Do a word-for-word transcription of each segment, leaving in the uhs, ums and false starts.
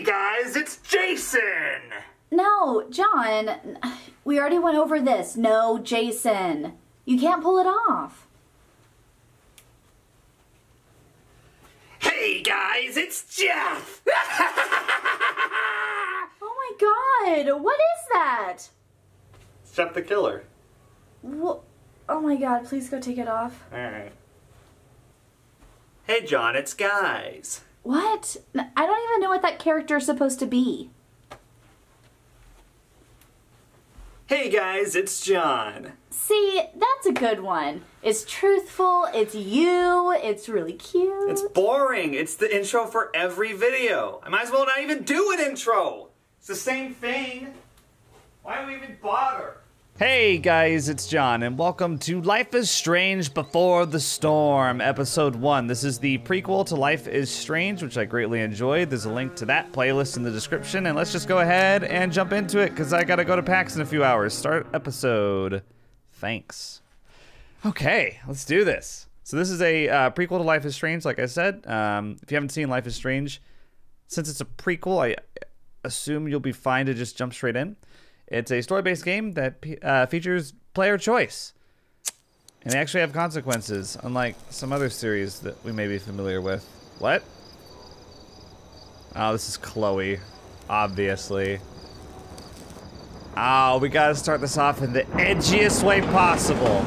guys, it's Jason! No, John, we already went over this. No, Jason. You can't pull it off. Hey guys, it's Jeff! Oh my god, what is that? It's Jeff the Killer. Wha- oh my god, please go take it off. Alright. Hey John, it's Guys. What? I don't even know what that character is supposed to be. Hey guys, it's John. See, that's a good one. It's truthful, it's you, it's really cute. It's boring. It's the intro for every video. I might as well not even do an intro. It's the same thing. Why do we even bother? Hey guys, it's John, and welcome to Life is Strange Before the Storm, episode one. This is the prequel to Life is Strange, which I greatly enjoyed. There's a link to that playlist in the description, and let's just go ahead and jump into it, because I gotta go to PAX in a few hours. Start episode. Thanks. Okay, let's do this. So this is a uh, prequel to Life is Strange, like I said. Um, if you haven't seen Life is Strange, since it's a prequel, I assume you'll be fine to just jump straight in. It's a story-based game that uh, features player choice. And they actually have consequences, unlike some other series that we may be familiar with. What? Oh, this is Chloe, obviously. Oh, we gotta start this off in the edgiest way possible.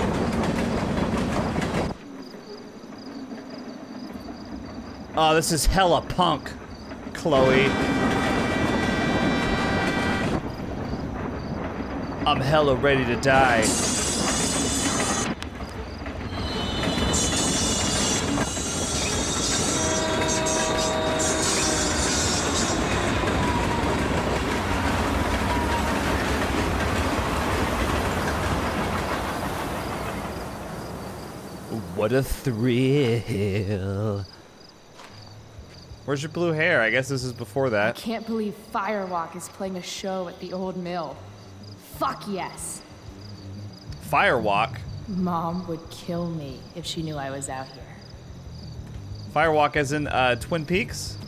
Oh, this is hella punk, Chloe. I'm hella ready to die. What a thrill. Where's your blue hair? I guess this is before that. I can't believe Firewalk is playing a show at the old mill. Fuck yes. Firewalk? Mom would kill me if she knew I was out here. Firewalk as in uh, Twin Peaks?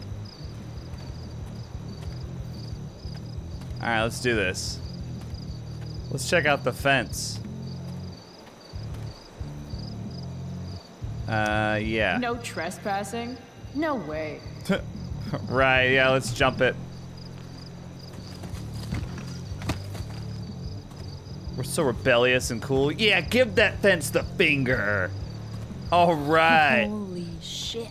Alright, let's do this. Let's check out the fence. Uh, yeah. No trespassing? No way. Right, yeah, let's jump it. We're so rebellious and cool. Yeah, give that fence the finger. All right. Holy shit.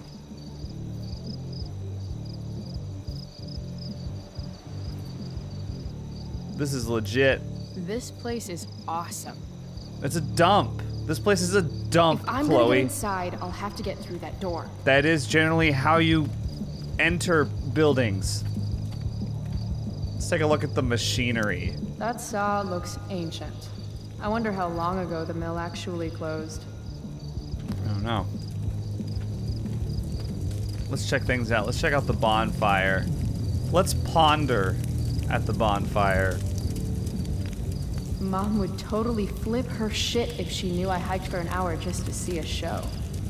This is legit. This place is awesome. It's a dump. This place is a dump, If I'm Chloe. gonna get inside, I'll have to get through that door. That is generally how you enter buildings. Let's take a look at the machinery. That saw looks ancient. I wonder how long ago the mill actually closed. I don't know. Let's check things out. Let's check out the bonfire. Let's ponder at the bonfire. Mom would totally flip her shit if she knew I hiked for an hour just to see a show.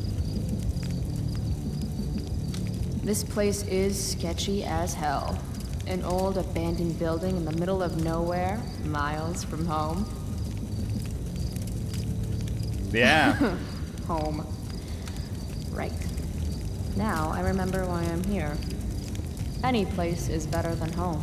This place is sketchy as hell. An old abandoned building in the middle of nowhere, miles from home. Yeah. Home. Right. Now I remember why I'm here. Any place is better than home.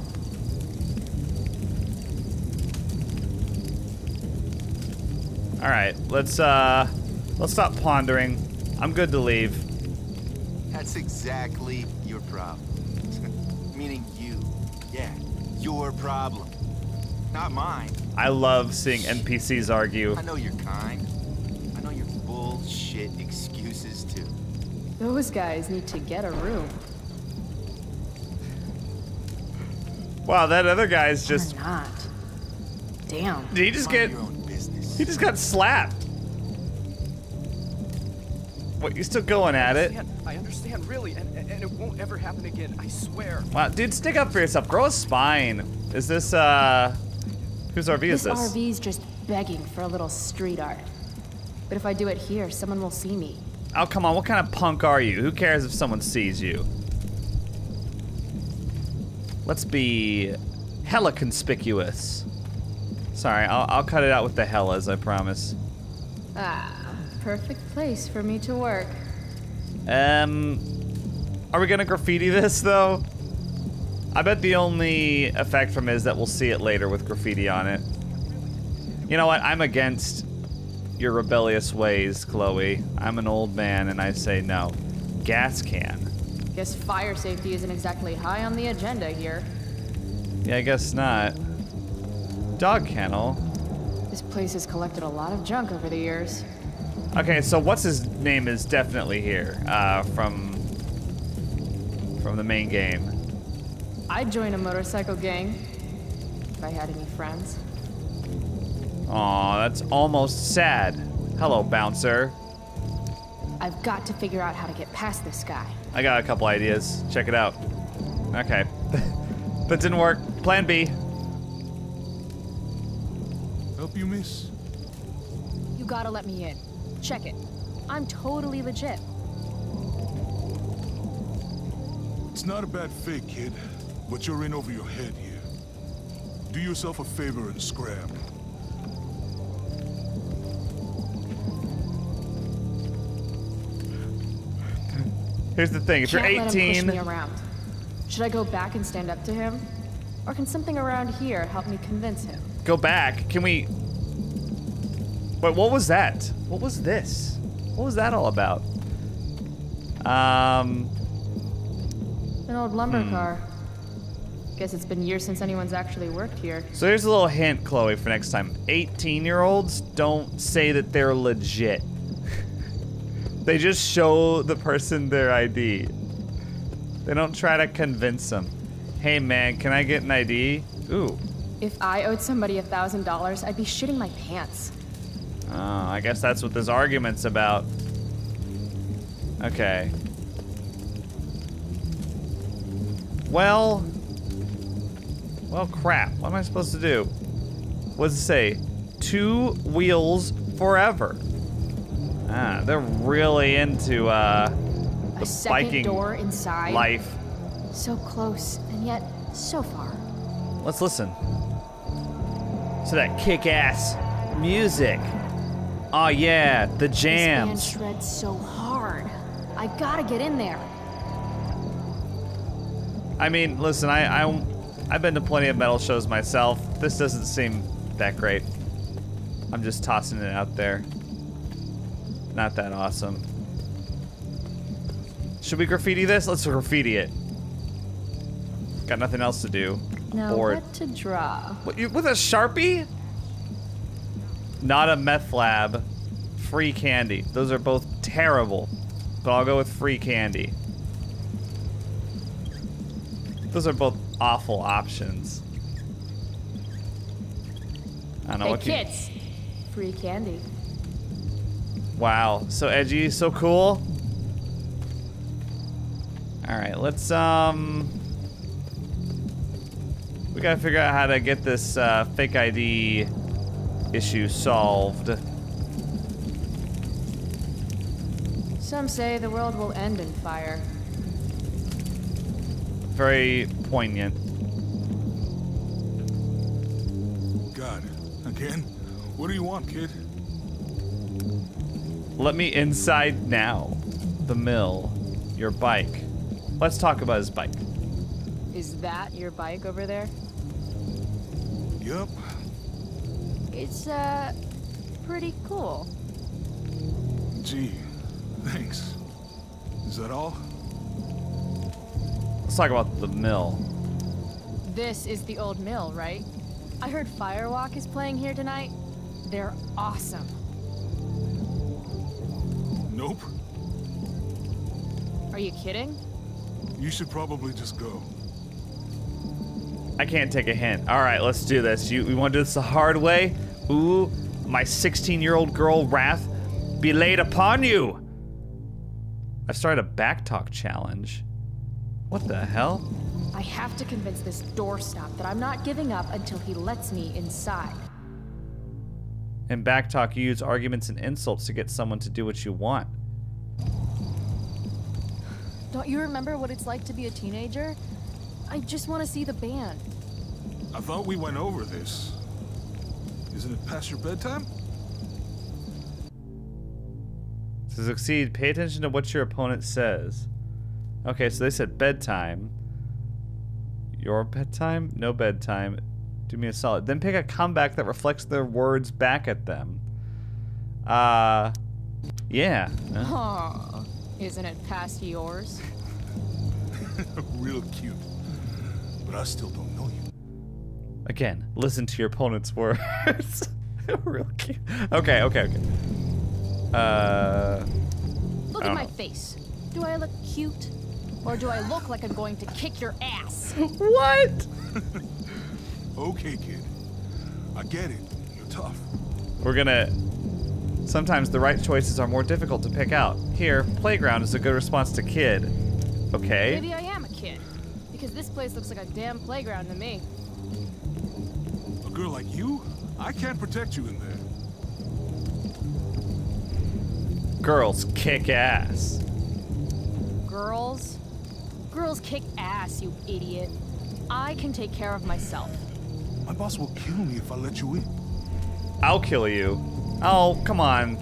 All right, let's uh, let's stop pondering. I'm good to leave. That's exactly your problem. Meaning you. Yeah, your problem. Not mine. I love seeing N P Cs argue. I know you're kind. I know your bullshit excuses too. Those guys need to get a room. Wow, that other guy's just. Or not. Damn. Did he just Mind get? your own business. He just got slapped. What? You still going at it? I understand, really, and, and it won't ever happen again, I swear. Wow, dude, stick up for yourself. Grow a spine. Is this, uh... whose R V is This this? R V's just begging for a little street art. But if I do it here, someone will see me. Oh, come on. What kind of punk are you? Who cares if someone sees you? Let's be hella conspicuous. Sorry, I'll, I'll cut it out with the hellas, I promise. Ah, perfect place for me to work. Um, are we gonna graffiti this, though? I bet the only effect from it is that we'll see it later with graffiti on it. You know what? I'm against your rebellious ways, Chloe. I'm an old man, and I say no. Gas can. Guess fire safety isn't exactly high on the agenda here. Yeah, I guess not. Dog kennel. This place has collected a lot of junk over the years. Okay, so what's his name is definitely here, uh, from from the main game. I'd join a motorcycle gang if I had any friends. Aw, that's almost sad. Hello, bouncer. I've got to figure out how to get past this guy. I got a couple ideas. Check it out. Okay. That didn't work. Plan B. Help you, miss? You gotta let me in. Check it. I'm totally legit. It's not a bad fake, kid, but you're in over your head here. Do yourself a favor and scram. Here's the thing, if Can't you're let him eighteen... push me around. Should I go back and stand up to him? Or can something around here help me convince him? Go back. Can we... Wait, what was that? What was this? What was that all about? Um... An old lumber hmm. car. Guess it's been years since anyone's actually worked here. So here's a little hint, Chloe, for next time. eighteen-year-olds don't say that they're legit. They just show the person their I D. They don't try to convince them. Hey man, can I get an I D? Ooh. If I owed somebody a thousand dollars, I'd be shitting my pants. Oh, I guess that's what this argument's about. Okay. Well... Well, crap. What am I supposed to do? What does it say? Two wheels forever. Ah, they're really into, uh... A the second biking door inside. life. So close, and yet so far. Let's listen to that kick-ass music. Oh yeah, the jams. This band shreds so hard. I gotta get in there. I mean, listen, I, I, I've been to plenty of metal shows myself. This doesn't seem that great. I'm just tossing it out there. Not that awesome. Should we graffiti this? Let's graffiti it. Got nothing else to do. Now Bored. what to draw? What, you, with a Sharpie? Not a meth lab. Free candy. Those are both terrible. But I'll go with free candy. Those are both awful options. I don't know Hey what kids, free candy. you... Wow, so edgy, so cool. All right, let's um. We gotta figure out how to get this uh, fake I D issue solved. Some say the world will end in fire. Very poignant. God, again? What do you want, kid? Let me inside now. The mill. Your bike. Let's talk about his bike. Is that your bike over there? Yup. It's, uh, pretty cool. Gee, thanks. Is that all? Let's talk about the mill. This is the old mill, right? I heard Firewalk is playing here tonight. They're awesome. Nope. Are you kidding? You should probably just go. I can't take a hint. All right, let's do this. You, we want to do this the hard way? Ooh, my sixteen-year-old girl wrath be laid upon you. I've started a backtalk challenge. What the hell? I have to convince this doorstop that I'm not giving up until he lets me inside. In backtalk, you use arguments and insults to get someone to do what you want. Don't you remember what it's like to be a teenager? I just want to see the band. I thought we went over this. Isn't it past your bedtime? To succeed, pay attention to what your opponent says. Okay, so they said bedtime. Your bedtime? No bedtime. Do me a solid. Then pick a comeback that reflects their words back at them. Uh, yeah. Huh. Isn't it past yours? Real cute. But I still don't know you. Again, listen to your opponent's words. Real cute. Okay, okay, okay. Uh. Look at my face. Do I look cute? Or do I look like I'm going to kick your ass? What? Okay, kid. I get it. You're tough. We're gonna... Sometimes the right choices are more difficult to pick out. Here, playground is a good response to kid. Okay. Maybe I am a kid. Because this place looks like a damn playground to me. A girl like you? I can't protect you in there. Girls kick ass. Girls? Girls kick ass, you idiot. I can take care of myself. My boss will kill me if I let you in. I'll kill you. Oh, come on.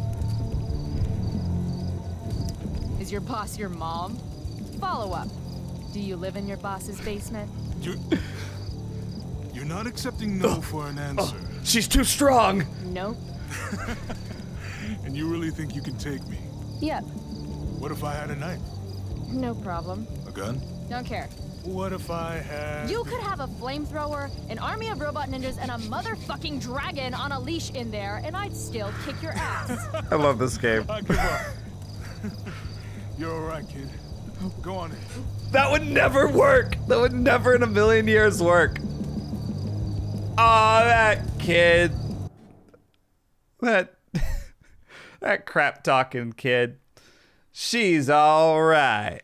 Is your boss your mom? Follow up. Do you live in your boss's basement? You're... You're not accepting no for an answer. Oh, she's too strong. Nope. And you really think you can take me? Yep. What if I had a knife? No problem. A gun? Don't care. What if I had... You could have a flamethrower, an army of robot ninjas, and a motherfucking dragon on a leash in there, and I'd still kick your ass. I love this game. I give up. You're alright, kid. Go on in. That would never work. That would never in a million years work. Aw, oh, that kid. That... that crap-talking kid. She's alright.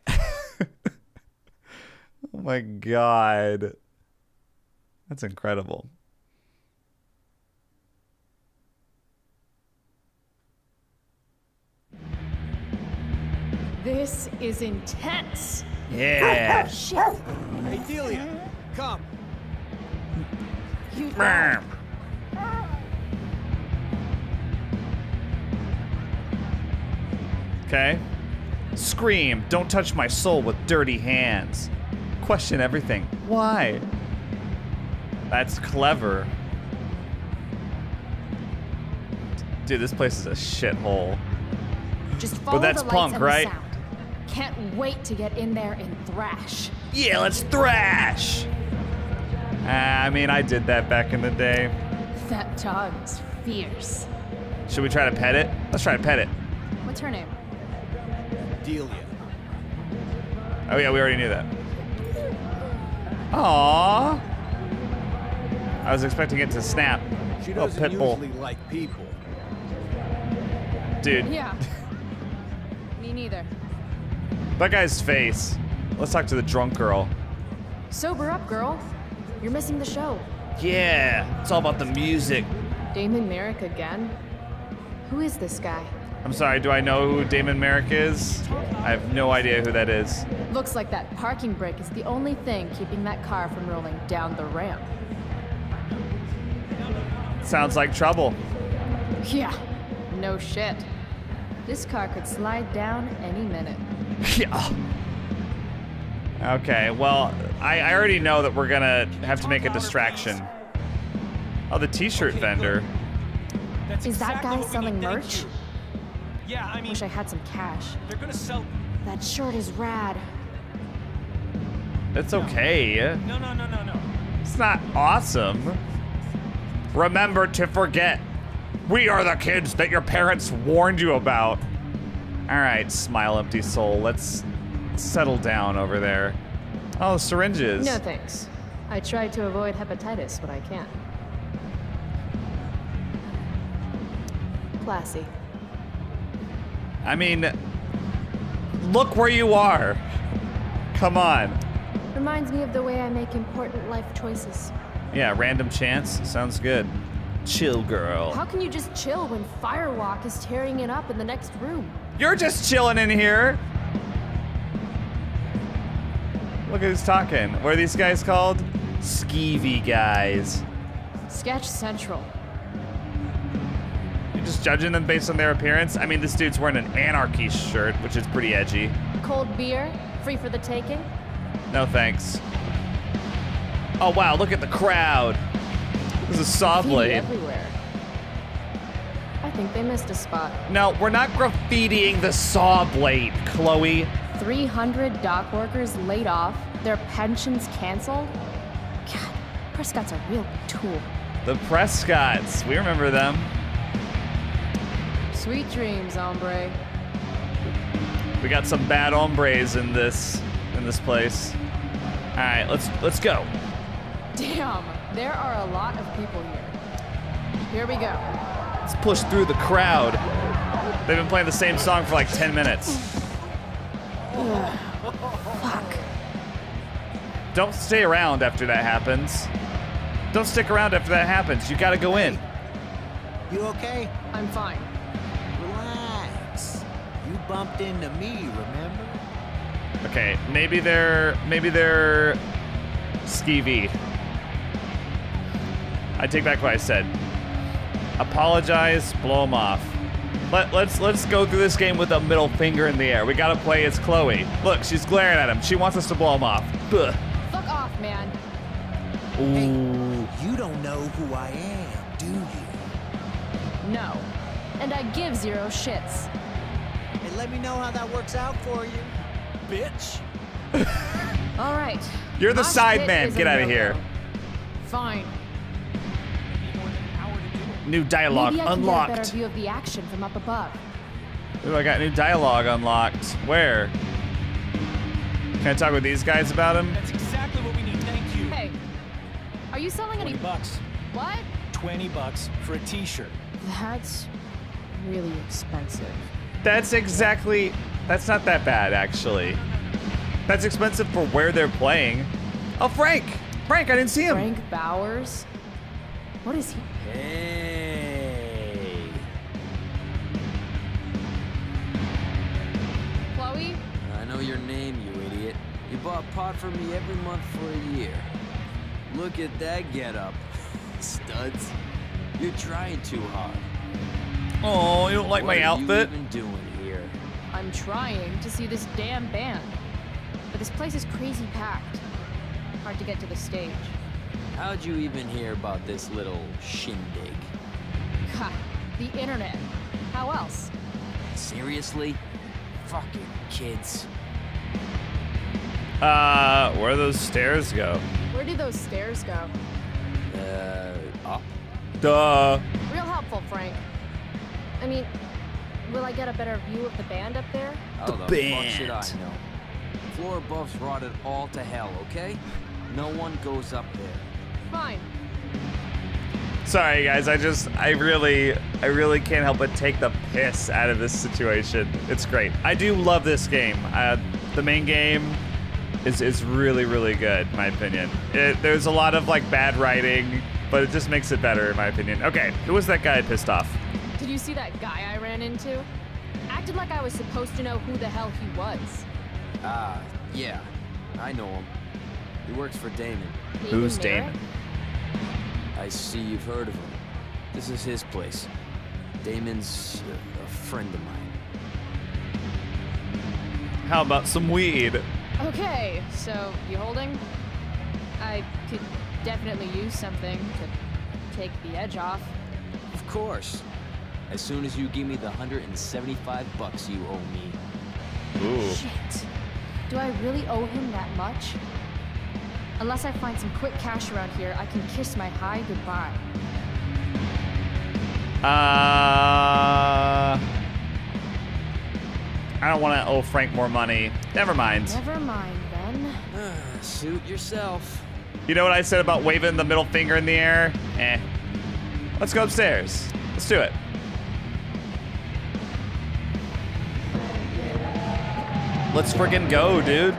Oh my god. That's incredible. This is intense. Yeah. Shit. Hey, Delia, come. You Okay. Scream, don't touch my soul with dirty hands. Question everything. Why? That's clever. Dude, this place is a shithole. Just follow But that's the lights punk, and right? the sound. Can't wait to get in there and thrash. Yeah, let's thrash! Uh, I mean, I did that back in the day. That dog is fierce. Should we try to pet it? Let's try to pet it. What's her name? Delia. Oh yeah, we already knew that. Aww. I was expecting it to snap. She Oh, doesn't pit bull. usually like people. Dude, Yeah. Me neither. that guy's face. Let's talk to the drunk girl. Sober up, girl. You're missing the show. Yeah, it's all about the music. Damon Merrick again? Who is this guy? I'm sorry, do I know who Damon Merrick is? I have no idea who that is. Looks like that parking brake is the only thing keeping that car from rolling down the ramp. Sounds like trouble. Yeah, no shit. This car could slide down any minute. Yeah. Okay, well, I, I already know that we're gonna have to make a distraction. Oh, the t-shirt vendor. That's Is that exactly guy what we selling need, thank merch? you. Yeah, I mean, Wish I had some cash. they're gonna sell. That shirt is rad. It's okay. No, no, no, no, no. It's not awesome. Remember to forget. We are the kids that your parents warned you about. All right, smile, empty soul. Let's settle down over there. Oh, syringes. No thanks. I tried to avoid hepatitis, but I can't. Classy. I mean, look where you are. Come on. Reminds me of the way I make important life choices. Yeah, random chance. Sounds good. Chill, girl. How can you just chill when Firewalk is tearing it up in the next room? You're just chilling in here. Look at who's talking. What are these guys called? Skeevy guys. Sketch Central. You're just judging them based on their appearance? I mean, this dude's wearing an anarchy shirt, which is pretty edgy. Cold beer, free for the taking. No thanks. Oh wow, look at the crowd. This is saw Graffiti blade. everywhere. I think they missed a spot. No, we're not graffitiing the saw blade, Chloe. three hundred dock workers laid off, their pensions canceled. God, Prescott's a real tool. The Prescotts, we remember them. Sweet dreams, hombre. We got some bad hombres in this in this place. All right, let's let's go. Damn, there are a lot of people here. Here we go. Let's push through the crowd. They've been playing the same song for like ten minutes. Fuck. Don't stay around after that happens. Don't stick around after that happens. You gotta go in. You okay? I'm fine. Relax. You bumped into me, remember? Okay, maybe they're maybe they're skeevy. I take back what I said. Apologize, blow them off. Let, let's let's go through this game with a middle finger in the air. We gotta play as Chloe. Look, she's glaring at him. She wants us to blow him off. Ugh. Fuck off, man. Ooh. Hey, you don't know who I am, do you? No. And I give zero shits. Hey, let me know how that works out for you, bitch. All right. You're the My side shit man. is Get a out of no-go. here. Fine. New dialogue Maybe I can unlocked. get a better view of the action from up above. Ooh, I got new dialogue unlocked. Where? Can I talk with these guys about him? That's exactly what we need. Thank you. Hey, are you selling any? twenty bucks. What? twenty bucks for a t-shirt. That's really expensive. That's exactly. That's not that bad, actually. That's expensive for where they're playing. Oh, Frank! Frank, I didn't see him. Frank Bowers? What is he? Hey. Chloe? I know your name, you idiot. You bought pot for me every month for a year. Look at that getup, studs. You're trying too hard. Oh, you don't like what my are outfit? you even doing here? I'm trying to see this damn band. But this place is crazy packed. Hard to get to the stage. How'd you even hear about this little shindig? Ha! The internet. How else? Seriously? Fucking kids. Uh, where do those stairs go? Where do those stairs go? Uh, up? Duh. Real helpful, Frank. I mean, will I get a better view of the band up there? How The the, band. fuck should I know? Floor buffs rotted all to hell, okay? No one goes up there. Fine. Sorry, guys. I just, I really, I really can't help but take the piss out of this situation. It's great. I do love this game. Uh, the main game is is really, really good, in my opinion. It, there's a lot of like bad writing, but it just makes it better, in my opinion. Okay, who was that guy I pissed off? Did you see that guy I ran into? Acted like I was supposed to know who the hell he was. Ah, yeah. I know him. He works for Damon. Who's Merritt? Damon? I see you've heard of him. This is his place. Damon's a, a friend of mine. How about some weed? Okay, so you holding? I could definitely use something to take the edge off. Of course. As soon as you give me the one hundred seventy-five bucks you owe me. Ooh. Shit. Do I really owe him that much? Unless I find some quick cash around here, I can kiss my high goodbye. Uh, I don't want to owe Frank more money. Never mind. Never mind, then. Suit yourself. You know what I said about waving the middle finger in the air? Eh. Let's go upstairs. Let's do it. Let's friggin' go, dude.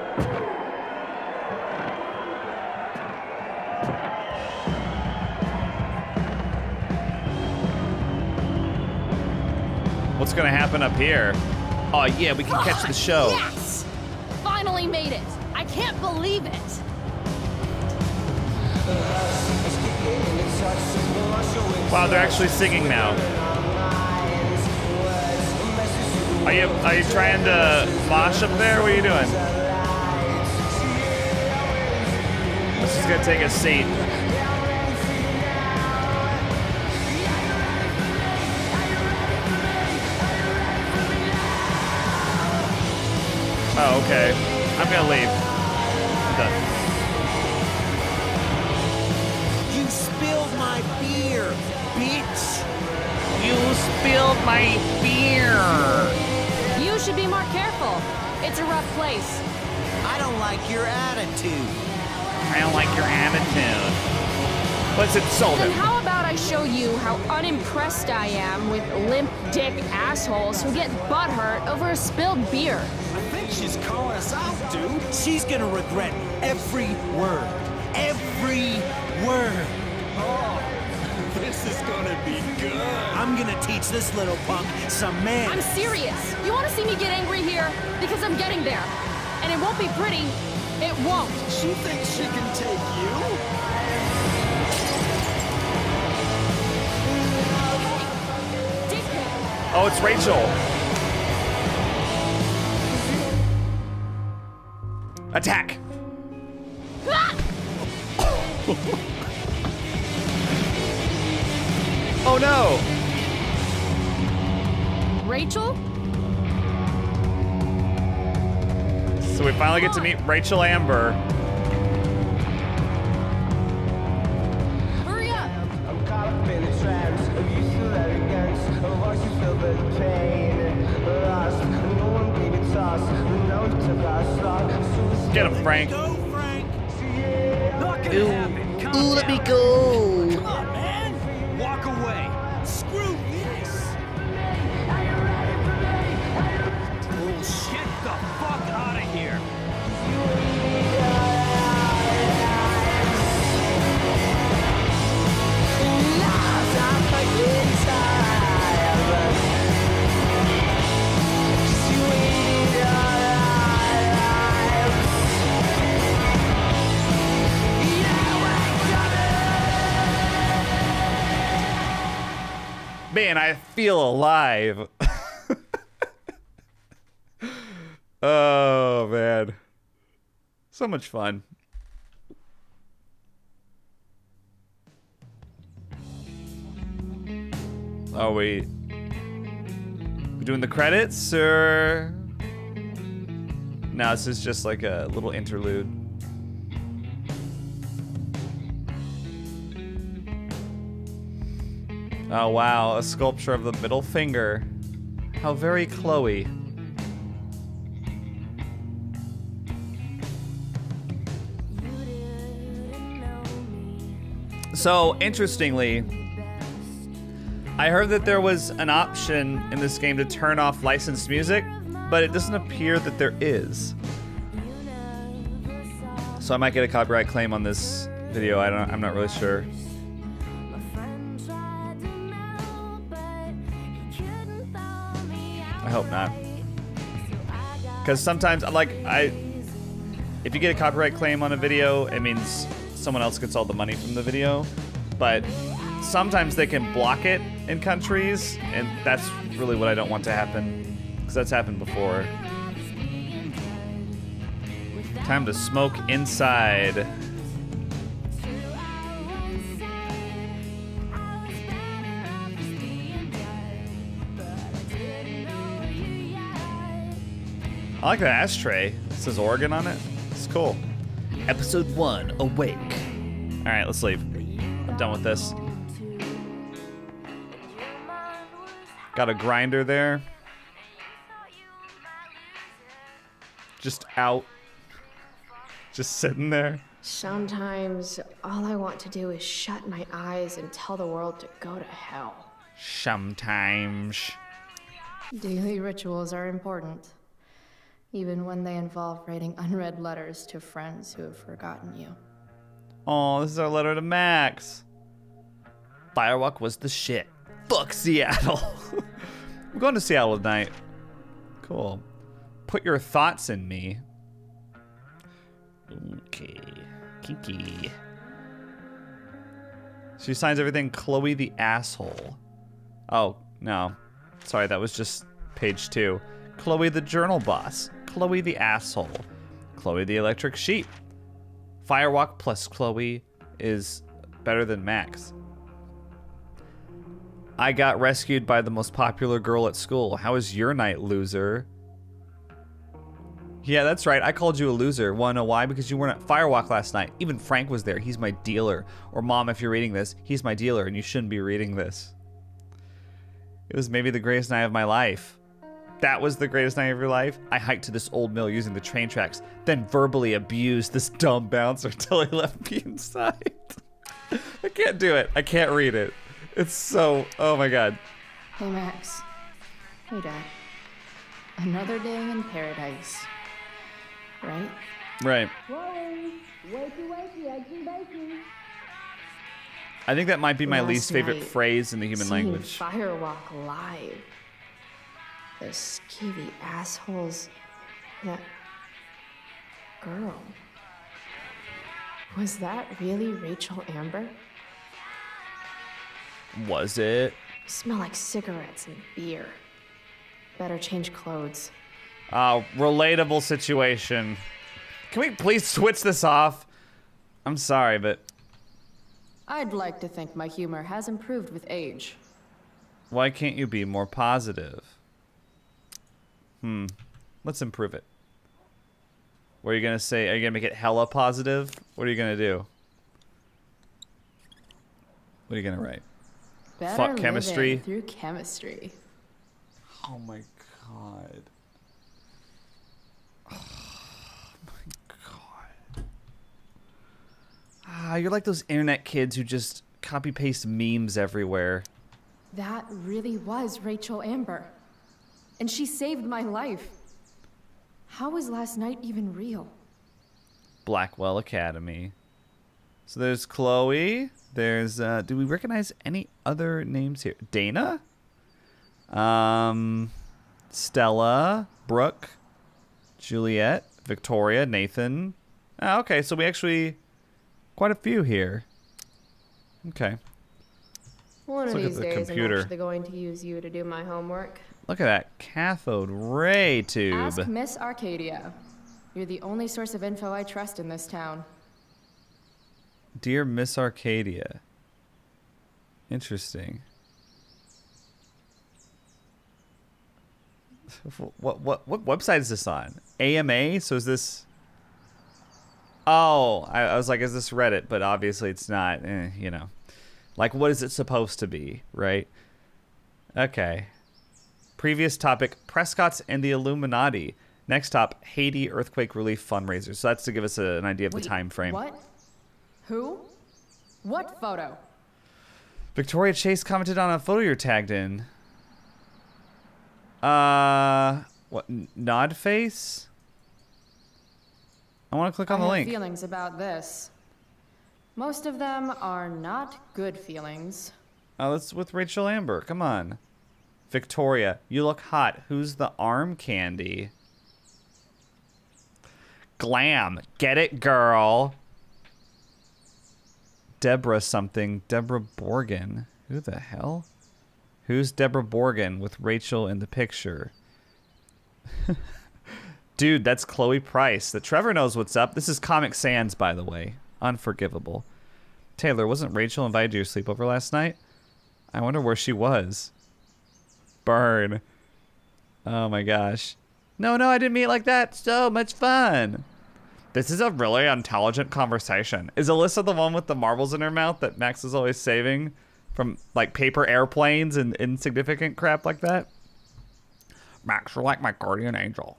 What's gonna happen up here? Oh yeah, we can catch the show. Yes! Finally made it! I can't believe believe it. Wow, they're actually singing now. Are you are you trying to mosh up there? What are you doing? Let's just go take a seat. Oh, okay. I'm gonna leave. I'm done. You spilled my beer, bitch. You spilled my beer. You should be more careful. It's a rough place. I don't like your attitude. I don't like your attitude. Let's insult Then him. how about I show you how unimpressed I am with limp dick assholes who get butthurt over a spilled beer? I think she's calling us out, dude. She's gonna regret every word. Every word. Oh, this is gonna be good. I'm gonna teach this little punk some manners. I'm serious. You want to see me get angry here? Because I'm getting there. And it won't be pretty. It won't. She thinks she can take you? Oh, it's Rachel. Attack. Oh no. Rachel? So we finally get to meet Rachel Amber. Hurry up. I'm caught up in the trance of you still arrogance. Of watch you feel the pain. Lost, no one gave it toss. No one took our slot. Get him, Frank. Go, Frank. Not gonna happen. Calm Ooh, let me down. go. Come on, man. Walk away. Screw this. Bullshit. Get the fuck out of here. Man, I feel alive. Oh, man. So much fun. Oh, wait. We doing the credits, or? No, this is just like a little interlude. Oh, wow. A sculpture of the middle finger. How very Chloe. So, interestingly, I heard that there was an option in this game to turn off licensed music, but it doesn't appear that there is. So I might get a copyright claim on this video. I don't, I'm not really sure. I hope not. Because sometimes, like, I, if you get a copyright claim on a video, it means someone else gets all the money from the video. But sometimes they can block it in countries, and that's really what I don't want to happen, because that's happened before. Time to smoke inside. I like that ashtray. It says Oregon on it. It's cool. Episode one, Awake. All right, let's leave. I'm done with this. Got a grinder there. Just out. Just sitting there. Sometimes all I want to do is shut my eyes and tell the world to go to hell. Sometimes. Daily rituals are important, even when they involve writing unread letters to friends who have forgotten you. Oh, this is our letter to Max. Firewalk was the shit. Fuck Seattle. I'm going to Seattle tonight. Cool. Put your thoughts in me. Kinky. She signs everything Chloe the asshole. Oh, no. Sorry, that was just page two. Chloe the journal boss. Chloe the asshole. Chloe the electric sheep. Firewalk plus Chloe is better than Max. I got rescued by the most popular girl at school. How was your night, loser? Yeah, that's right. I called you a loser. Wanna know why? Because you weren't at Firewalk last night. Even Frank was there. He's my dealer. Or Mom, if you're reading this, he's my dealer and you shouldn't be reading this. It was maybe the greatest night of my life. That was the greatest night of your life? I hiked to this old mill using the train tracks, then verbally abused this dumb bouncer until he left me inside. I can't do it. I can't read it. It's so, oh my God. Hey, Max. Hey, Dad. Another day in paradise. Right? Right. Whoa, wakey, wakey, eggs and bacon. I think that might be my Last least favorite night, phrase in the human seeing language. Firewalk live. Those skeevy assholes. That girl. Was that really Rachel Amber? Was it? Smell like cigarettes and beer. Better change clothes. Uh, relatable situation. Can we please switch this off? I'm sorry, but I'd like to think my humor has improved with age. why can't you be more positive? Hmm. Let's improve it. What are you gonna say? Are you gonna make it hella positive? What are you gonna do? What are you gonna write? Better Fuck chemistry. living through chemistry. Oh my God. Oh my God. Ah, you're like those internet kids who just copy paste memes everywhere. That really was Rachel Amber. And she saved my life. How was last night even real? Blackwell Academy. So there's Chloe. There's, uh, do we recognize any other names here? Dana? Um, Stella, Brooke, Juliet, Victoria, Nathan. Ah, okay, so we actually, quite a few here. Okay. One Let's of look at these the days computer. I'm actually going to use you to do my homework. Look at that cathode ray tube. Ask Miss Arcadia. You're the only source of info I trust in this town. Dear Miss Arcadia. Interesting. What what what website is this on? A M A? So is this? Oh, I, I was like, is this Reddit? But obviously it's not. Eh, you know, like what is it supposed to be, right? Okay. Previous topic: Prescott's and the Illuminati. Next top: Haiti earthquake relief fundraiser. So that's to give us a, an idea of Wait, the time frame. What? Who? What photo? Victoria Chase commented on a photo you're tagged in. Uh, what? Nod face? I want to click on I the have link. feelings about this. Most of them are not good feelings. Oh, that's with Rachel Amber. Come on. Victoria, you look hot. Who's the arm candy? Glam. Get it, girl. Deborah something. Deborah Borgen. Who the hell? Who's Deborah Borgen with Rachel in the picture? Dude, that's Chloe Price. That Trevor knows what's up. This is Comic Sans, by the way. Unforgivable. Taylor, wasn't Rachel invited to your sleepover last night? I wonder where she was. Burn. Oh my gosh. No, no, I didn't mean it like that. So much fun. This is a really intelligent conversation. Is Alyssa the one with the marbles in her mouth that Max is always saving from like paper airplanes and insignificant crap like that? Max, you're like my guardian angel.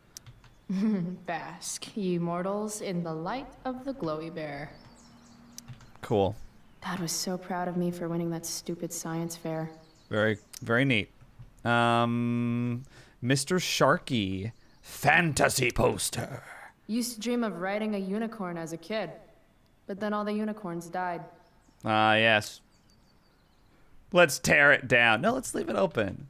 Bask, ye mortals, in the light of the glowy bear. Cool. Dad was so proud of me for winning that stupid science fair. Very, very neat. Um, Mister Sharky. Fantasy poster. Used to dream of riding a unicorn as a kid, but then all the unicorns died. Ah, uh, yes. Let's tear it down. No, let's leave it open.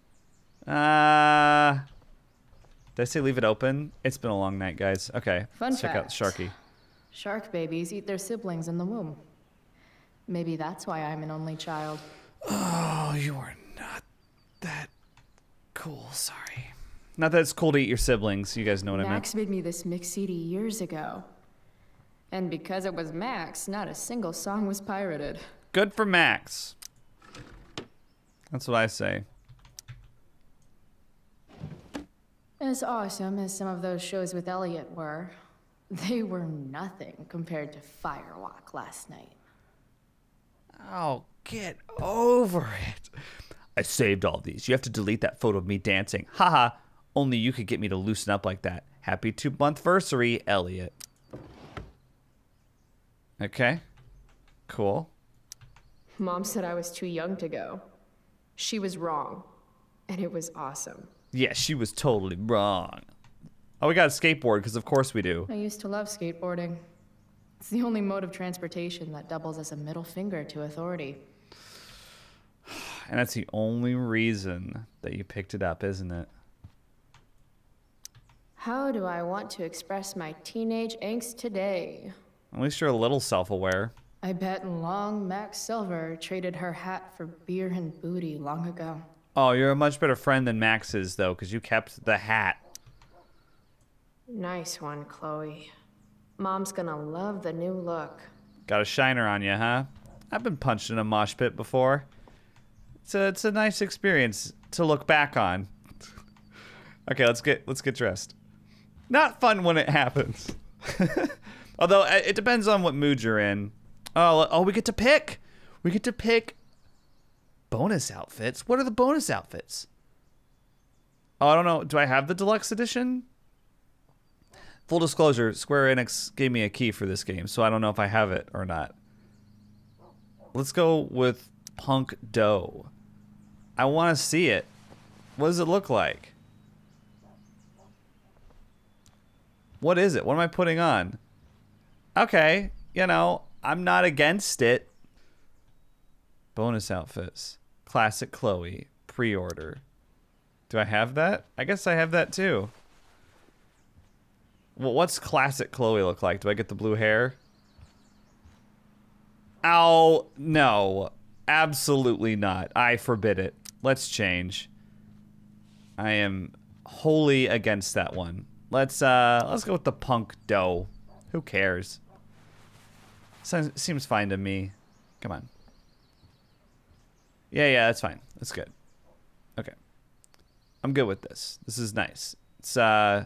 Uh, did I say leave it open? It's been a long night, guys. Okay, Fun let's check out fact. Sharky. Shark babies eat their siblings in the womb. Maybe that's why I'm an only child. Oh, you are not that cool, sorry. Not that it's cool to eat your siblings, you guys know what I meant. Max made me this mix C D years ago. And because it was Max, not a single song was pirated. Good for Max. That's what I say. As awesome as some of those shows with Elliot were, they were nothing compared to Firewalk last night. Oh, get over it. I saved all these. You have to delete that photo of me dancing. Haha, only you could get me to loosen up like that. Happy two-month-versary, Elliot. Okay, cool. Mom said I was too young to go. She was wrong, and it was awesome. Yeah, she was totally wrong. Oh, we got a skateboard, because of course we do. I used to love skateboarding. It's the only mode of transportation that doubles as a middle finger to authority. And that's the only reason that you picked it up, isn't it? How do I want to express my teenage angst today? At least you're a little self-aware. I bet long Max Silver traded her hat for beer and booty long ago. Oh, you're a much better friend than Max is, though, because you kept the hat. Nice one, Chloe. Mom's gonna love the new look. Got a shiner on you, huh? I've been punched in a mosh pit before. It's a, it's a nice experience to look back on. Okay, let's get let's get dressed. Not fun when it happens. Although, it depends on what mood you're in. Oh, oh, we get to pick. We get to pick bonus outfits. What are the bonus outfits? Oh, I don't know. Do I have the deluxe edition? Full disclosure, Square Enix gave me a key for this game, so I don't know if I have it or not. Let's go with Punk Dough. I want to see it. What does it look like? What is it? What am I putting on? Okay, you know, I'm not against it. Bonus outfits. Classic Chloe. Pre-order. Do I have that? I guess I have that too. Well, what's classic Chloe look like? Do I get the blue hair? Oh, no. Absolutely not. I forbid it. Let's change. I am wholly against that one. Let's uh let's go with the Punk Dough. Who cares? Sounds, seems fine to me. Come on. Yeah, yeah, that's fine. That's good. Okay. I'm good with this. This is nice. It's uh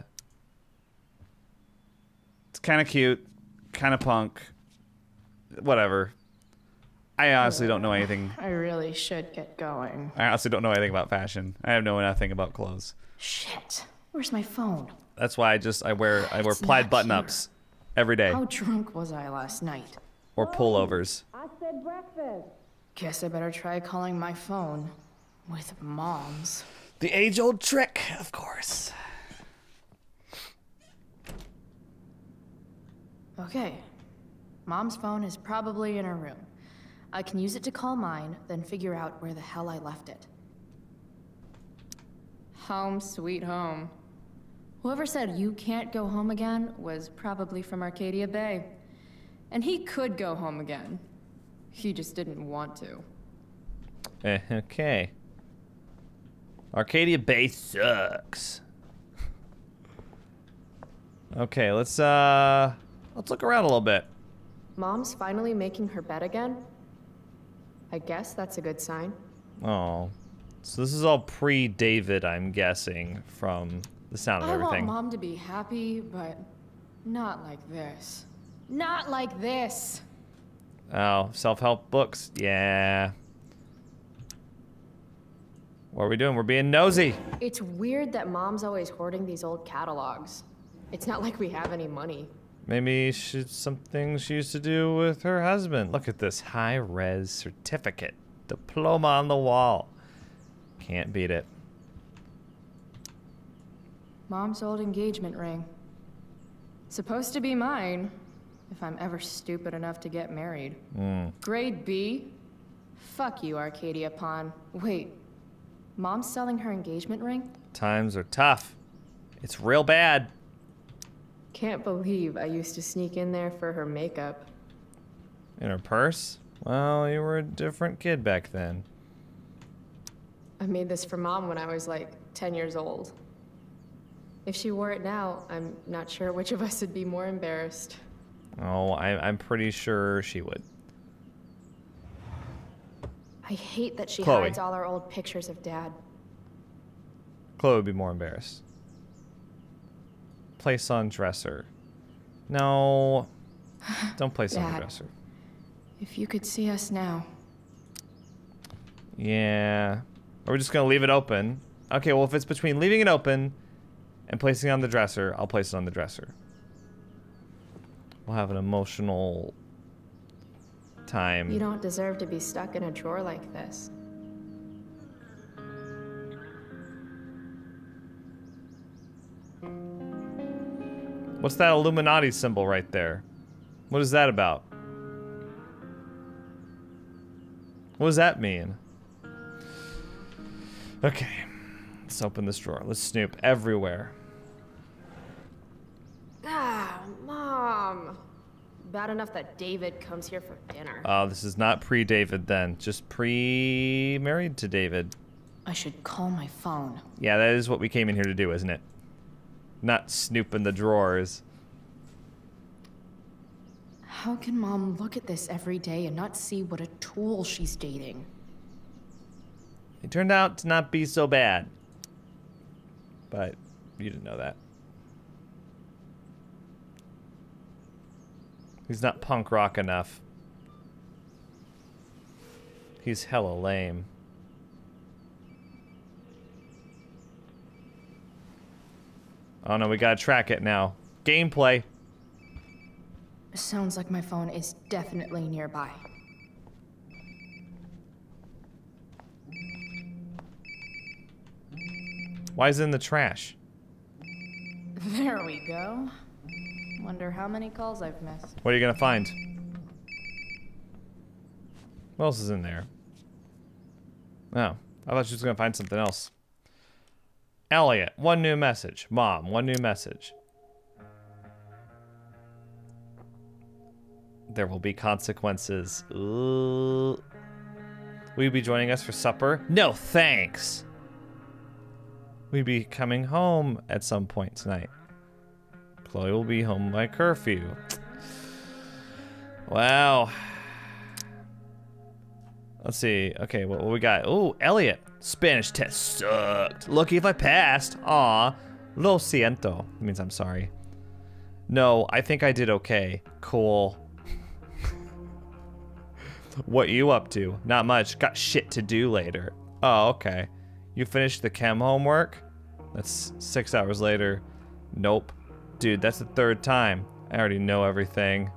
It's kind of cute, kind of punk. Whatever. I honestly don't know anything. I really should get going. I honestly don't know anything about fashion. I have no nothing about clothes. Shit. Where's my phone? That's why I just I wear I wear It's plaid not button-ups every day. How drunk was I last night? Or pullovers. I said breakfast. Guess I better try calling my phone with Mom's. The age-old trick, of course. Okay. Mom's phone is probably in her room. I can use it to call mine, then figure out where the hell I left it. Home sweet home. Whoever said you can't go home again was probably from Arcadia Bay. And he could go home again. He just didn't want to. Eh, okay. Arcadia Bay sucks. Okay, let's uh let's look around a little bit. Mom's finally making her bed again? I guess that's a good sign. Oh. So this is all pre-David, I'm guessing, from the sound of I everything. want Mom to be happy, but not like this. Not like this! Oh, self-help books. Yeah. What are we doing? We're being nosy. It's weird that Mom's always hoarding these old catalogs. It's not like we have any money. Maybe she's something she used to do with her husband. Look at this high-res certificate. Diploma on the wall. Can't beat it. Mom's old engagement ring. Supposed to be mine, if I'm ever stupid enough to get married. Mm. Grade B? Fuck you, Arcadia Pawn. Wait, Mom's selling her engagement ring? Times are tough. It's real bad. Can't believe I used to sneak in there for her makeup. In her purse? Well, you were a different kid back then. I made this for Mom when I was like ten years old. If she wore it now, I'm not sure which of us would be more embarrassed. Oh, I, I'm pretty sure she would. I hate that she Chloe. hides all our old pictures of Dad. Chloe would be more embarrassed. Place on dresser. No. Don't place on the Dad, dresser. if you could see us now. Yeah. Are we just gonna leave it open? Okay, well if it's between leaving it open and placing it on the dresser, I'll place it on the dresser. We'll have an emotional time. You don't deserve to be stuck in a drawer like this. What's that Illuminati symbol right there? What is that about? What does that mean? Okay, let's open this drawer. Let's snoop everywhere. Ah, Mom. Bad enough that David comes here for dinner. Oh, this is not pre-David then. Just pre-married to David. I should call my phone. Yeah, that is what we came in here to do, isn't it? Not snoop in the drawers. How can Mom look at this every day and not see what a tool she's dating? It turned out to not be so bad. But you didn't know that. He's not punk rock enough. He's hella lame. Oh no, we gotta track it now. Gameplay. Sounds like my phone is definitely nearby. Why is it in the trash? There we go. Wonder how many calls I've missed. What are you gonna find? What else is in there? Oh, I thought she was gonna find something else. Elliot, one new message. Mom, one new message. There will be consequences. Ooh. Will you be joining us for supper? No, thanks. Will you be coming home at some point tonight? Chloe will be home by curfew. Wow. Let's see. Okay, what, what we got? Oh, Elliot. Spanish test sucked. Lucky if I passed. Aw. Lo siento. It means I'm sorry. No, I think I did okay. Cool. What you up to? Not much. Got shit to do later. Oh, okay. You finished the chem homework? That's six hours later. Nope. Dude, that's the third time. I already know everything.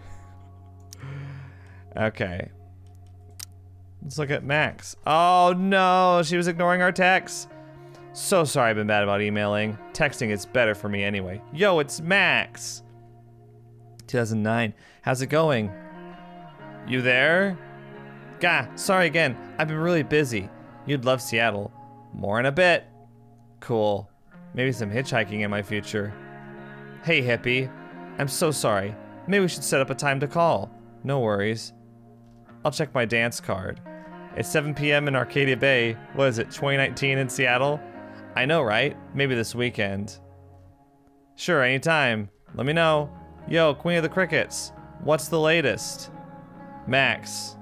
Okay. Let's look at Max. Oh no, she was ignoring our texts. So sorry I've been bad about emailing. Texting is better for me anyway. Yo, it's Max. two thousand nine. How's it going? You there? Gah, sorry again. I've been really busy. You'd love Seattle. More in a bit. Cool. Maybe some hitchhiking in my future. Hey, hippie. I'm so sorry. Maybe we should set up a time to call. No worries. I'll check my dance card. It's seven p m in Arcadia Bay. What is it, twenty nineteen in Seattle? I know, right? Maybe this weekend. Sure, anytime. Let me know. Yo, Queen of the Crickets. What's the latest? Max.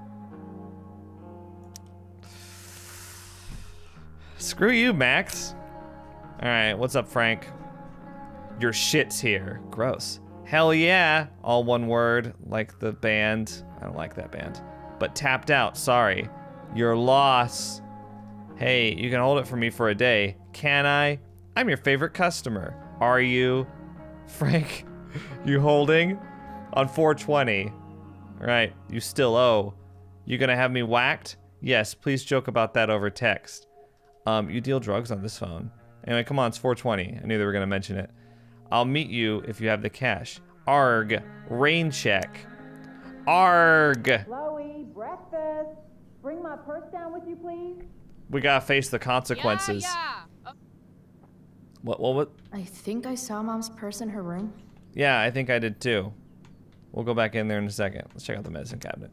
Screw you, Max. Alright, what's up, Frank? Your shit's here. Gross. Hell yeah. All one word, like the band. I don't like that band. But tapped out, sorry. Your loss. Hey, you can hold it for me for a day. Can I? I'm your favorite customer. Are you? Frank, you holding? On four twenty. Right, you still owe. You gonna have me whacked? Yes, please joke about that over text. Um, you deal drugs on this phone. Anyway, come on, it's four twenty. I knew they were gonna mention it. I'll meet you if you have the cash. Arg. Rain check. Arg. Chloe, breakfast. Bring my purse down with you, please. We gotta face the consequences. Yeah, yeah. What, what, what? I think I saw Mom's purse in her room. Yeah, I think I did too. We'll go back in there in a second. Let's check out the medicine cabinet.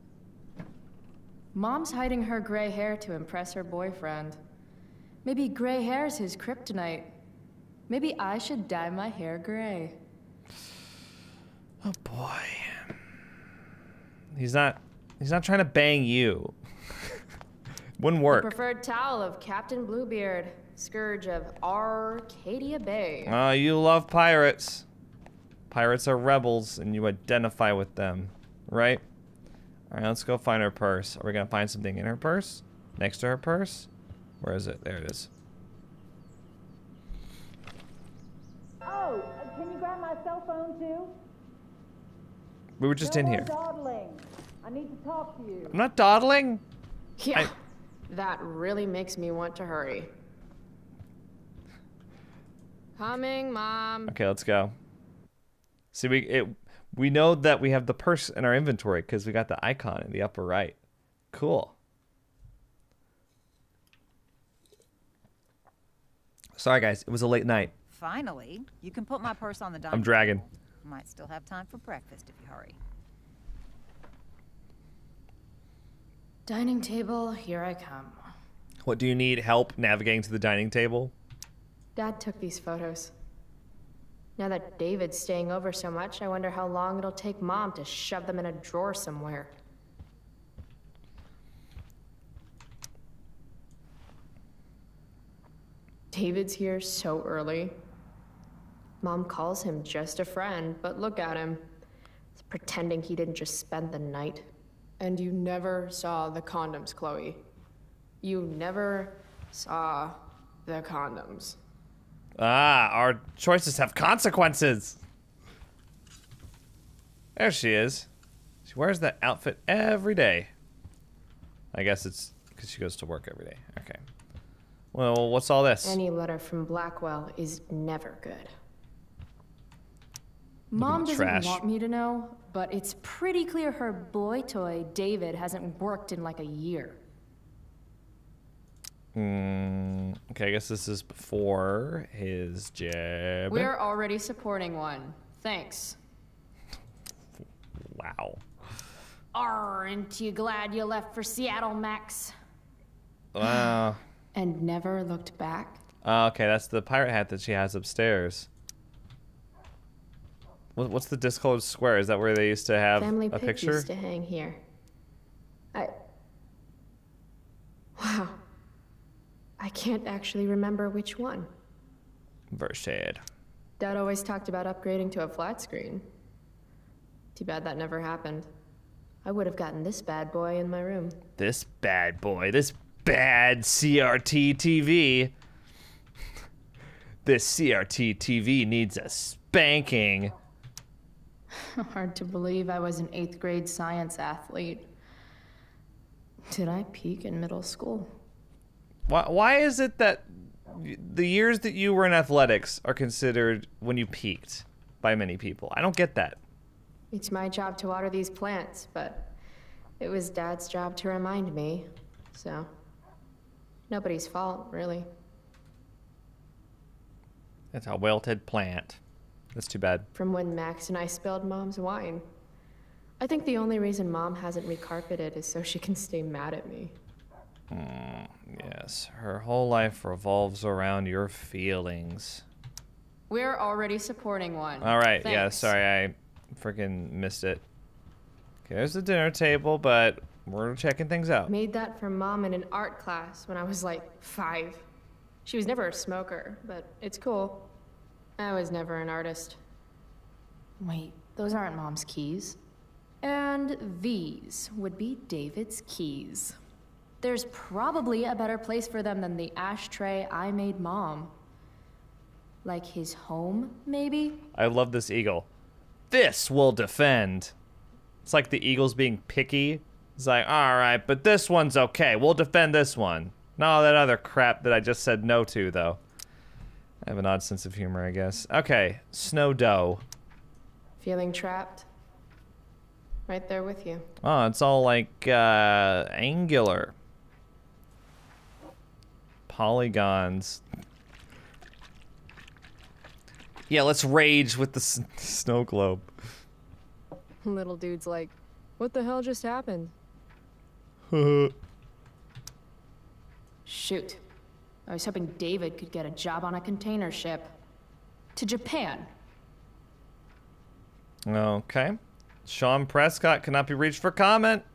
Mom's hiding her gray hair to impress her boyfriend. Maybe gray hair's his kryptonite. Maybe I should dye my hair gray. Oh boy. He's not he's not trying to bang you. Wouldn't work. The preferred towel of Captain Bluebeard, scourge of Arcadia Bay. Oh, you love pirates. Pirates are rebels and you identify with them, right? All right, let's go find her purse. Are we gonna find something in her purse? Next to her purse? Where is it? There it is. Oh, uh, can you grab my cell phone too? We were just no in more here. Dawdling. I need to talk to you. I'm not dawdling. Yeah, I... that really makes me want to hurry. Coming, Mom. Okay, let's go. See, we it we know that we have the purse in our inventory because we got the icon in the upper right. Cool. Sorry, guys. It was a late night. Finally, you can put my purse on the dining I'm dragging. table. Might still have time for breakfast if you hurry. Dining table, here I come. What, do you need help navigating to the dining table? Dad took these photos. Now that David's staying over so much, I wonder how long it'll take Mom to shove them in a drawer somewhere. David's here so early. Mom calls him just a friend, but look at him. He's pretending he didn't just spend the night. And you never saw the condoms, Chloe. You never saw the condoms. Ah, our choices have consequences. There she is. She wears that outfit every day. I guess it's because she goes to work every day. Okay. Well, what's all this? Any letter from Blackwell is never good. Mom doesn't trash. want me to know, but it's pretty clear her boy toy, David, hasn't worked in like a year. Mm, okay, I guess this is before his jab. We're already supporting one. Thanks. Wow. Aren't you glad you left for Seattle, Max? Wow. And never looked back? Uh, okay, that's the pirate hat that she has upstairs. What, what's the discolored square? Is that where they used to have Family a pic picture? used to hang here. I... Wow. I can't actually remember which one. Vershed. Dad always talked about upgrading to a flat screen. Too bad that never happened. I would have gotten this bad boy in my room. This bad boy. This bad C R T T V. This C R T T V needs a spanking. Hard to believe I was an eighth grade science athlete. Did I peak in middle school? Why, why is it that the years that you were in athletics are considered when you peaked by many people? I don't get that. It's my job to water these plants, but it was Dad's job to remind me, so nobody's fault, really. That's a wilted plant. That's too bad. From when Max and I spilled Mom's wine. I think the only reason Mom hasn't recarpeted is so she can stay mad at me. Mm, yes, her whole life revolves around your feelings. We're already supporting one. All right, Thanks. yeah, sorry, I freaking missed it. Okay, there's the dinner table, but we're checking things out. Made that for Mom in an art class when I was like five. She was never a smoker, but it's cool. I was never an artist. Wait, those aren't Mom's keys. And these would be David's keys. There's probably a better place for them than the ashtray I made Mom. Like his home, maybe? I love this eagle. This will defend. It's like the eagle's being picky. It's like, all right, but this one's okay. We'll defend this one. Not all that other crap that I just said no to, though. I have an odd sense of humor, I guess. Okay, snow dough. Feeling trapped? Right there with you. Oh, it's all like uh, angular. Polygons. Yeah, let's rage with the s snow globe. Little dude's like, what the hell just happened? Shoot. I was hoping David could get a job on a container ship. To Japan. Okay. Sean Prescott cannot be reached for comment.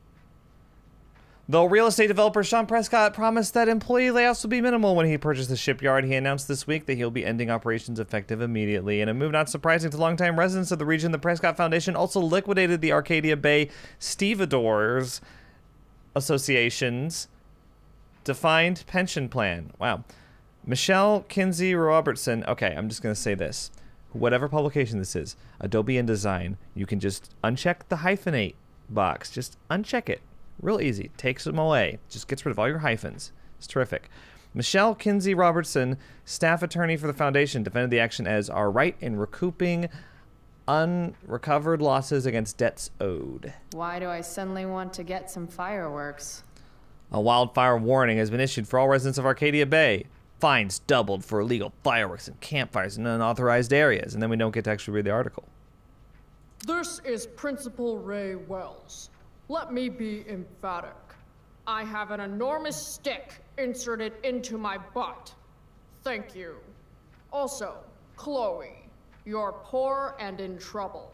Though real estate developer Sean Prescott promised that employee layoffs will be minimal when he purchased the shipyard, he announced this week that he'll be ending operations effective immediately. In a move not surprising to longtime residents of the region, the Prescott Foundation also liquidated the Arcadia Bay Stevedores Association's defined pension plan. Wow. Michelle Kinsey Robertson. Okay, I'm just going to say this. Whatever publication this is, Adobe InDesign, you can just uncheck the hyphenate box. Just uncheck it. Real easy. Takes them away. Just gets rid of all your hyphens. It's terrific. Michelle Kinsey Robertson, staff attorney for the foundation, defended the action as our right in recouping unrecovered losses against debts owed. Why do I suddenly want to get some fireworks? A wildfire warning has been issued for all residents of Arcadia Bay. Fines doubled for illegal fireworks and campfires in unauthorized areas. And then we don't get to actually read the article. This is Principal Ray Wells. Let me be emphatic. I have an enormous stick inserted into my butt. Thank you. Also, Chloe, you're poor and in trouble.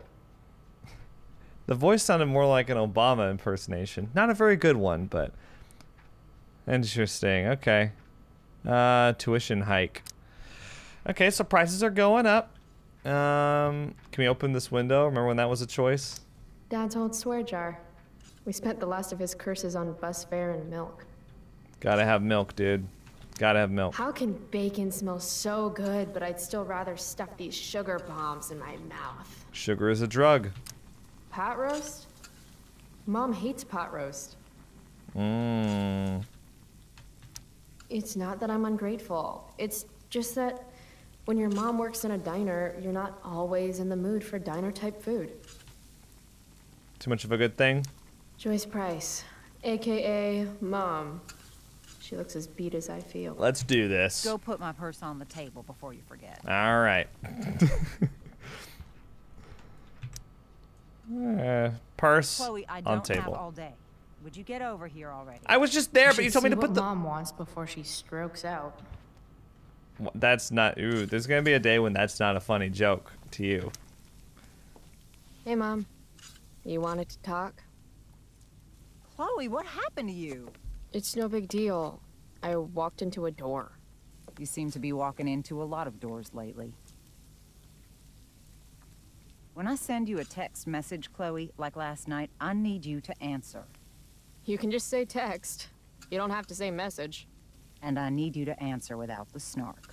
The voice sounded more like an Obama impersonation. Not a very good one, but interesting. Okay. Uh, tuition hike. Okay, so prices are going up. Um, can we open this window? Remember when that was a choice? Dad's old swear jar. We spent the last of his curses on bus fare and milk. Gotta have milk, dude. Gotta have milk. How can bacon smell so good, but I'd still rather stuff these sugar bombs in my mouth? Sugar is a drug. Pot roast? Mom hates pot roast. Mmm. It's not that I'm ungrateful. It's just that when your mom works in a diner, you're not always in the mood for diner-type food. Too much of a good thing? Joyce Price, a k a. Mom. She looks as beat as I feel. Let's do this. Go put my purse on the table before you forget. All right. uh, purse Chloe, I on don't table. have all day. Would you get over here already? I was just there, but you told me to put the. Mom wants before she strokes out. That's not. Ooh, there's gonna be a day when that's not a funny joke to you. Hey, Mom. You wanted to talk? Chloe, what happened to you? It's no big deal. I walked into a door. You seem to be walking into a lot of doors lately. When I send you a text message, Chloe, like last night, I need you to answer. You can just say text. You don't have to say message. And I need you to answer without the snark.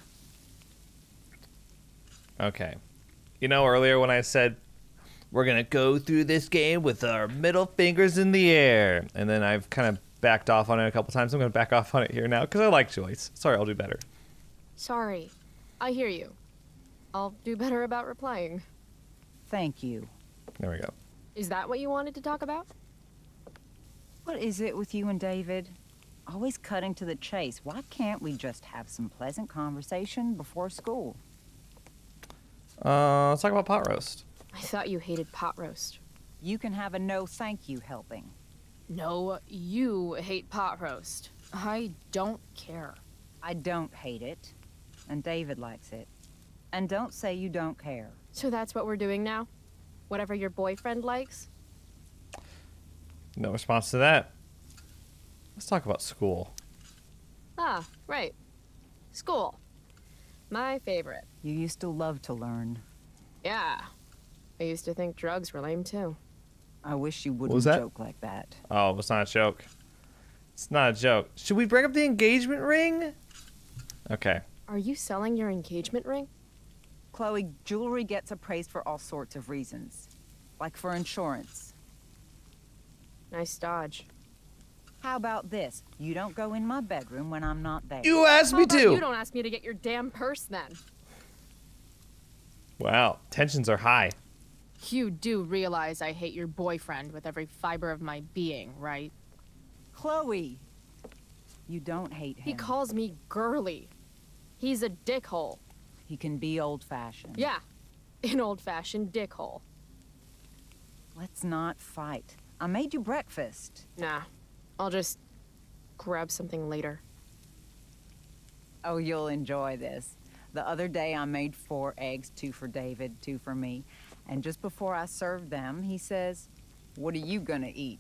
Okay. You know, earlier when I said, we're gonna go through this game with our middle fingers in the air, and then I've kind of backed off on it a couple times. I'm gonna back off on it here now, because I like Joyce. Sorry, I'll do better. Sorry. I hear you. I'll do better about replying. Thank you. There we go. Is that what you wanted to talk about? What is it with you and David? Always cutting to the chase. Why can't we just have some pleasant conversation before school? Uh, let's talk about pot roast. I thought you hated pot roast. You can have a no thank you helping. No, you hate pot roast. I don't care. I don't hate it. And David likes it. And don't say you don't care. So that's what we're doing now? Whatever your boyfriend likes? No response to that. Let's talk about school. Ah, right. School. My favorite. You used to love to learn. Yeah. I used to think drugs were lame too. I wish you What wouldn't was that? joke like that. Oh, it's not a joke. It's not a joke. Should we bring up the engagement ring? Okay. Are you selling your engagement ring? Chloe, jewelry gets appraised for all sorts of reasons. Like for insurance. Nice dodge. How about this? You don't go in my bedroom when I'm not there. You asked How me about to. You don't ask me to get your damn purse then. Wow, tensions are high. You do realize I hate your boyfriend with every fiber of my being, right? Chloe! You don't hate him. He calls me girly. He's a dickhole. He can be old-fashioned. Yeah, an old-fashioned dickhole. Let's not fight. I made you breakfast. Nah, I'll just grab something later. Oh, you'll enjoy this. The other day I made four eggs, two for David, two for me. And just before I served them, he says, "What are you gonna eat?"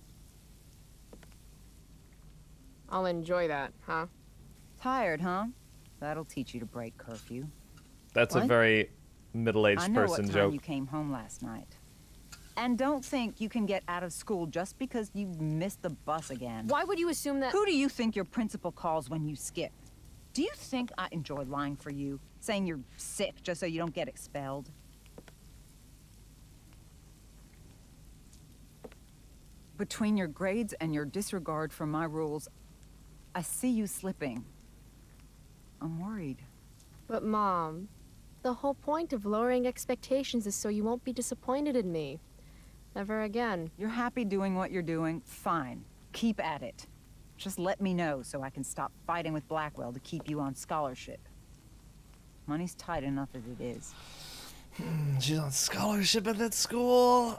I'll enjoy that, huh? Tired, huh? That'll teach you to break curfew. That's What? a very middle-aged I know person what time joke. you came home last night. And don't think you can get out of school just because you missed the bus again. Why would you assume that— Who do you think your principal calls when you skip? Do you think I enjoy lying for you? Saying you're sick just so you don't get expelled? Between your grades and your disregard for my rules, I see you slipping. I'm worried. But Mom, the whole point of lowering expectations is so you won't be disappointed in me. Never again. You're happy doing what you're doing? Fine. Keep at it. Just let me know so I can stop fighting with Blackwell to keep you on scholarship. Money's tight enough as it is. She's on scholarship at that school.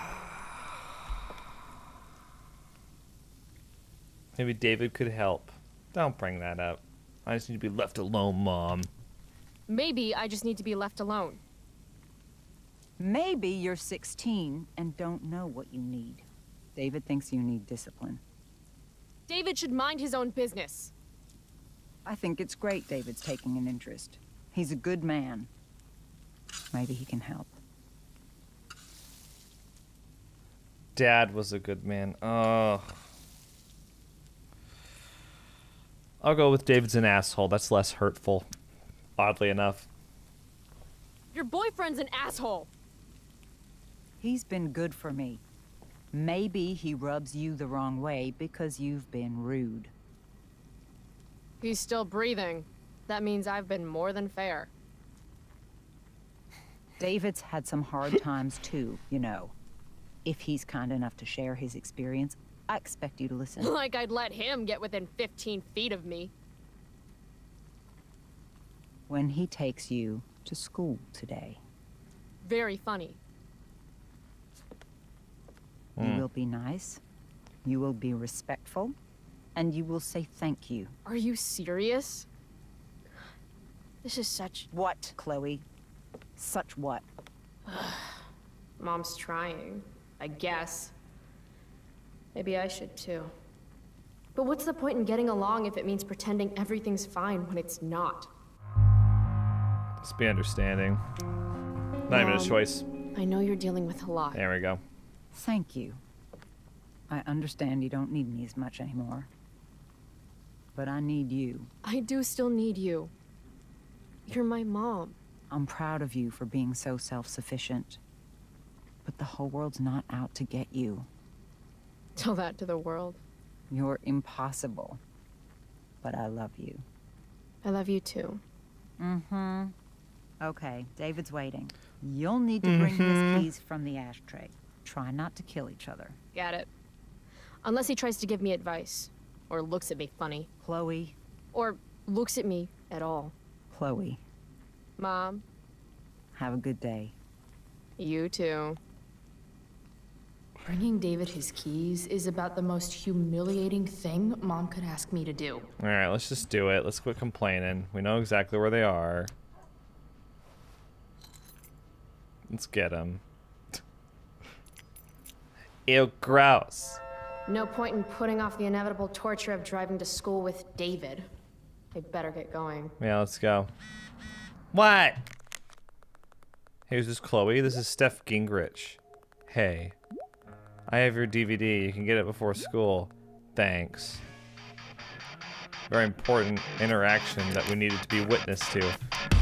Maybe David could help. Don't bring that up. I just need to be left alone, Mom. Maybe I just need to be left alone. Maybe you're sixteen and don't know what you need. David thinks you need discipline. David should mind his own business. I think it's great David's taking an interest. He's a good man. Maybe he can help. Dad was a good man. Oh. I'll go with David's an asshole. That's less hurtful, oddly enough. Your boyfriend's an asshole. He's been good for me. Maybe he rubs you the wrong way because you've been rude. He's still breathing. That means I've been more than fair. David's had some hard times too, you know. If he's kind enough to share his experience, I expect you to listen. Like I'd let him get within fifteen feet of me. When he takes you to school today. Very funny. You will be nice, you will be respectful, and you will say thank you. Are you serious? This is such— What, Chloe? Such what? Mom's trying, I guess. Maybe I should too. But what's the point in getting along if it means pretending everything's fine when it's not? Just be understanding. Not even a choice. I know you're dealing with a lot. There we go. Thank you. I understand you don't need me as much anymore. But I need you. I do still need you. You're my mom. I'm proud of you for being so self-sufficient. But the whole world's not out to get you. Tell that to the world. You're impossible. But I love you. I love you too. Mm-hmm. Okay, David's waiting. You'll need to bring Mm-hmm. his keys from the ashtray. Try not to kill each other. Got it. Unless he tries to give me advice. Or looks at me funny. Chloe. Or looks at me at all. Chloe. Mom. Have a good day. You too. Bringing David his keys is about the most humiliating thing Mom could ask me to do. Alright, let's just do it. Let's quit complaining. We know exactly where they are. Let's get them. Ew, gross. No point in putting off the inevitable torture of driving to school with David. I better get going. Yeah, let's go. What? Hey, is this Chloe? This is Steph Gingrich. Hey. I have your D V D. You can get it before school. Thanks. Very important interaction that we needed to be witness to.